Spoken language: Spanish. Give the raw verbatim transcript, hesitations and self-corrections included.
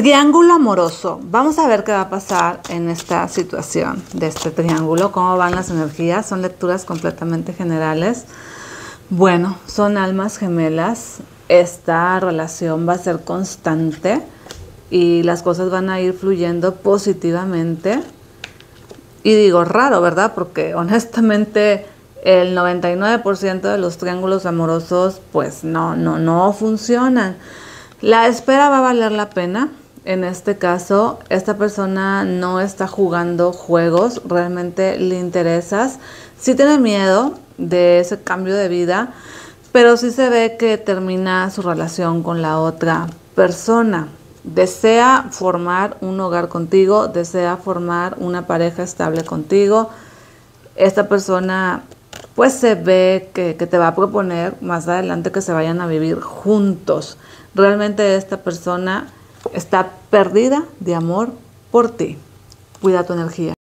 Triángulo amoroso. Vamos a ver qué va a pasar en esta situación de este triángulo, cómo van las energías. Son lecturas completamente generales. Bueno, son almas gemelas. Esta relación va a ser constante y las cosas van a ir fluyendo positivamente. Y digo raro, ¿verdad? Porque honestamente el noventa y nueve por ciento de los triángulos amorosos pues no, no, no funcionan. La espera va a valer la pena. En este caso, esta persona no está jugando juegos, realmente le interesas. Sí tiene miedo de ese cambio de vida, pero sí se ve que termina su relación con la otra persona. Desea formar un hogar contigo, desea formar una pareja estable contigo. Esta persona pues se ve que, que te va a proponer más adelante que se vayan a vivir juntos. Realmente esta persona está perdida de amor por ti. Cuida tu energía.